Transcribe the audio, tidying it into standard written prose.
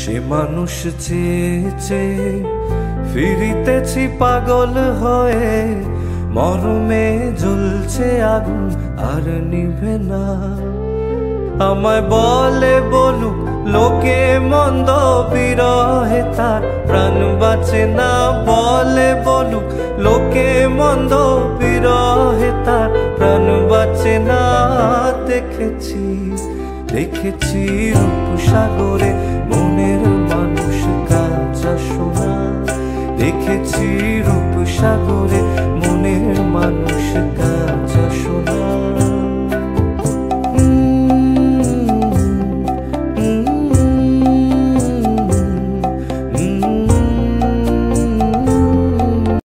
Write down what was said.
সে মানুষ চেয়েছে ফিরিতেছি পাগল হয়ে, মরমে জ্বলছে আগুন আর নিভে না। আমায় বলে বলুক লোকে মন্দ, বিরহে তার প্রাণ বাঁচে না। বলে বলুক লোকে মন্দ, বিরহে তার প্রাণ বাঁচে না। দেখেছি দেখেছি রূপসাগরে মনের মানুষ কাঁচা সোনা। দেখেছি রূপসাগরে মনের মানুষ